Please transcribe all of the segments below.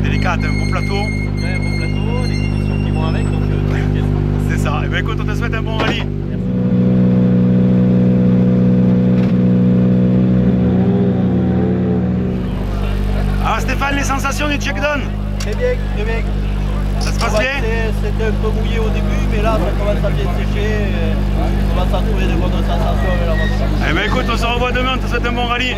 délicate, un beau plateau. Ouais, un bon plateau, les conditions qui vont avec, donc bien. C'est ça. Et bien écoute, on te souhaite un bon rallye. Merci. Alors Stéphane, les sensations du check-down? Très bien, très bien. Ça se passe bien? C'était un peu mouillé au début, mais là, ça commence à bien sécher. On commence à trouver de bonnes sensations avec la moto. Eh bien écoute, on se revoit demain, on te souhaite un bon rallye.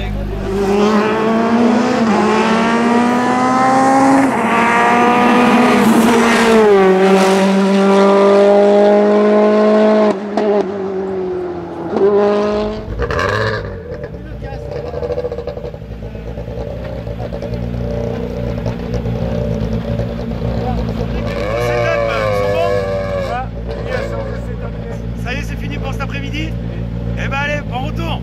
Ça y est, c'est fini pour cet après-midi? Eh ben allez, bon retour.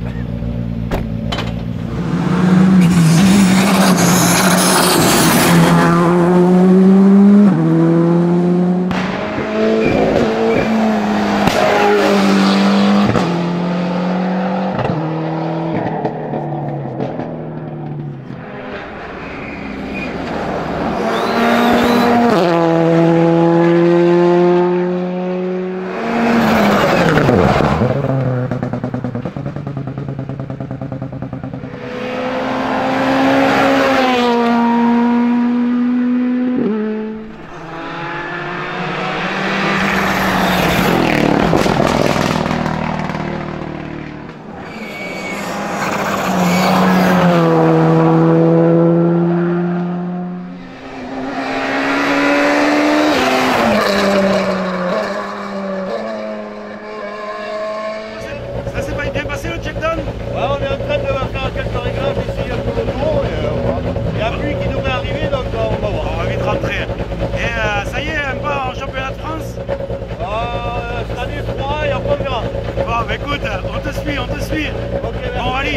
Ça s'est pas bien passé le check-down? Ouais, on est en train de faire quelques réglages ici un peu autour. Il y a la pluie qui devrait arriver, donc on va voir. On va vite rentrer. Et ça y est, un pas en championnat de France? Cette année, froid et après on verra. Bon, bah écoute, on te suit, on te suit. Ok, merci. Bon rallye.